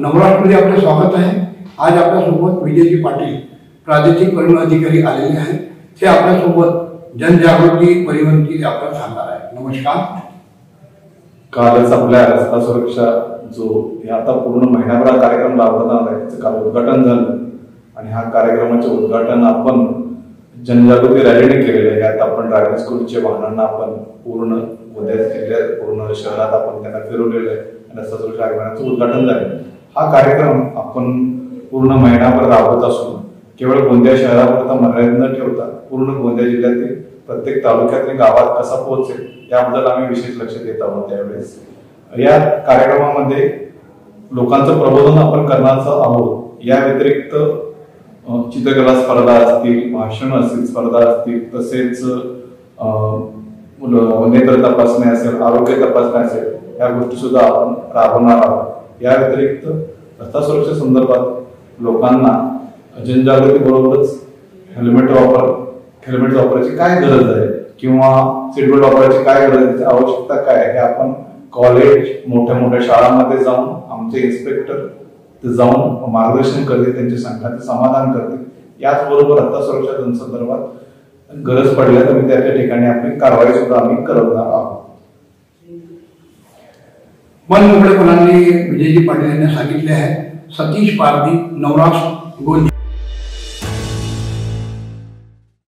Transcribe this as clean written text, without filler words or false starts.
नवराष्ट्रमध्ये आपलं स्वागत आहे। आज आपल्यासोबत विजयजी पाटील प्रादेशिक परिवहन अधिकारी आलेले आहेत। ते आपल्यासोबत जनजागृती परिवहनची आपल्याला सांगणार आहे। नमस्कार। कालच आपल्या रस्ता सुरक्षा जो आता पूर्ण महिनाभर कार्यक्रम राबवणार आहे त्याचं काल उद्घाटन झालं आणि हा कार्यक्रमाचे उद्घाटन आपण जनजागृती रॅलीने केलेलं आहे। यात आपण ड्रायव्हिंग स्कूलचे वाहनांना आपण पूर्ण गोंदिया जिल्ह्यात पूर्ण शहरात आपण त्यांना फिरवलेलं आहे आणि रस्ता सुरक्षा अभियानाचं उद्घाटन झालं। हा कार्यक्रम आपण पूर्ण महिनाभर राबवत असून केवळ गोंदिया शहरापुरता मर्यादित न ठेवता पूर्ण गोंदिया जिल्ह्यातील प्रत्येक तालुक्यातील गावात कसा पोहोचेल याबद्दल आम्ही विशेष लक्ष देत आहोत। त्यावेळेस या कार्यक्रमामध्ये लोकांचं प्रबोधन आपण करणार आहोत। या व्यतिरिक्त चित्रकला स्पर्धा असतील, भाषण असतील, स्पर्धा असतील, तसेच नेत्र तपासणी असेल, आरोग्य तपासणी असेल, या गोष्टी सुद्धा आपण राबवणार आहोत। या व्यतिरिक्त रस्ता सुरक्षा संदर्भात लोकांना जनजागृती बरोबरच हेल्मेट वापरायची काय गरज आहे किंवा सीट बेल्ट वापरायची काय गरज आहे, आवश्यकता काय आहे, हे आपण कॉलेज, मोठ्या शाळांमध्ये जाऊन आमचे इन्स्पेक्टर जाऊन मार्गदर्शन करते, त्यांच्या शंकांचे समाधान करते। याचबरोबर रस्ता सुरक्षा संदर्भात गरज पडल्या तर त्या ठिकाणी आपली कारवाई सुद्धा आम्ही करणार आहोत। मन मोकळेपणाने विजयजी पाटील यांनी सांगितले आहे। सतीश पारधी, नवराष्ट्र, गोंदिया।